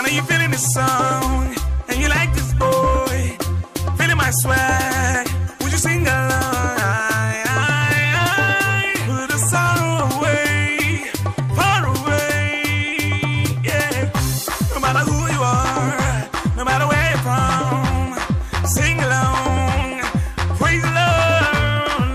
Are you feeling the song? And you like this boy? Feeling my swag? Would you sing along? Put the sorrow away, far away, yeah. No matter who you are, no matter where you're from, sing along, praise the Lord.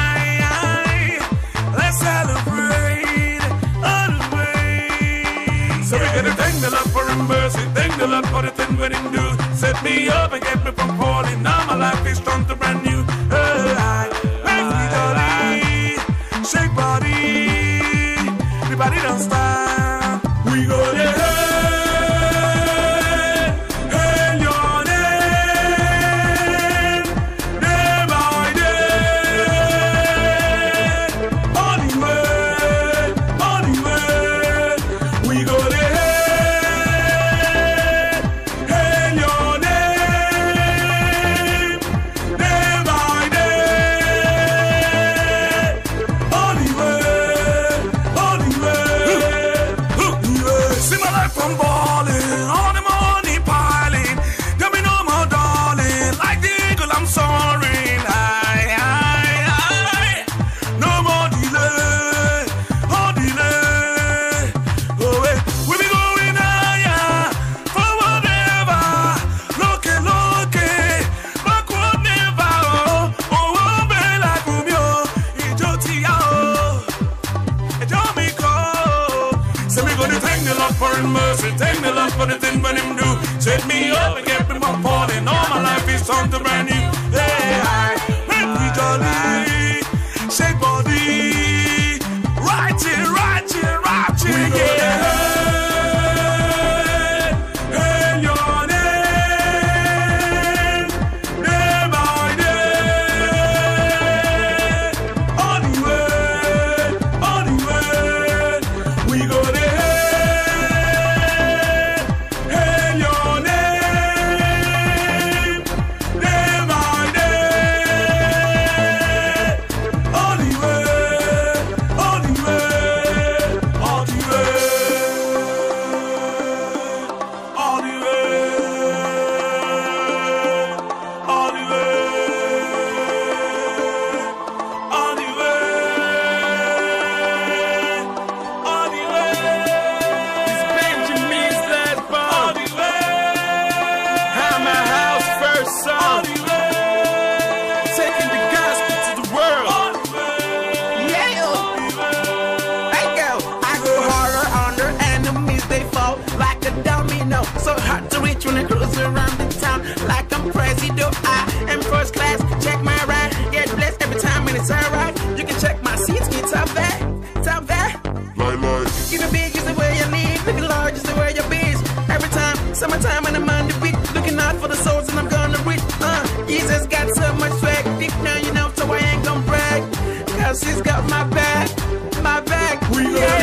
Let's celebrate all the way. So we're gonna thank the Lord for His mercy, thank the Lord for the thing when He do. Set me up and get me from falling. Now my life is strong to brand new. Make me jolly, shake body, everybody don't stop. We go there. For His mercy, thank the Lord for the thing when Him do. Set me up and get me from falling. All my life is on to brand new. Hey, make me jolly, shake body, right here, right here, right here. We yeah. Hail your name, day by day. On the way, we go there. So hard to reach when I cruise around the town like I'm Presido. I am first class, check my ride, get blessed every time and it's alright. You can check my seats, it's up there, top there. Give it big is the way you live, looking large is the way you be. Every time, summertime when I'm on the beat, looking out for the souls and I'm gonna reach. Jesus got so much swag, deep down you know, so I ain't gonna brag, cause He's got my back, my back. We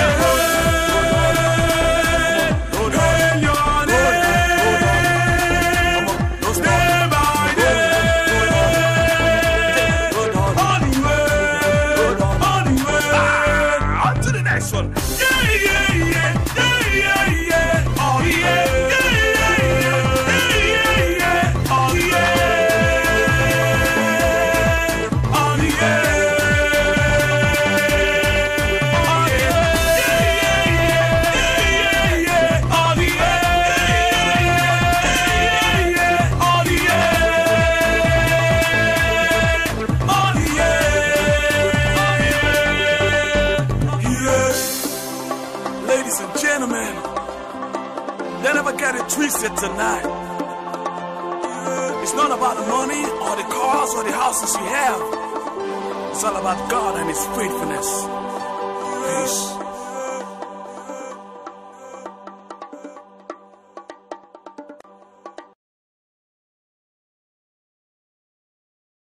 never get it twisted tonight. It's not about the money or the cars or the houses you have. It's all about God and His faithfulness. Peace.